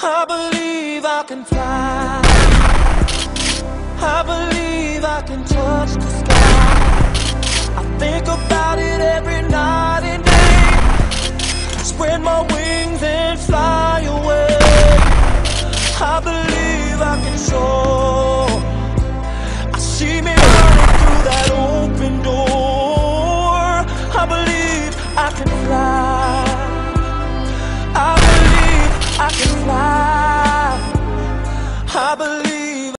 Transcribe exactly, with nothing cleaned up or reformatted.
I believe I can fly. I believe I can touch the sky. I think about it every night and day. Spread my wings and fly away. I believe I can soar. I see me running through that open door. I believe I can fly. I believe I can fly. I believe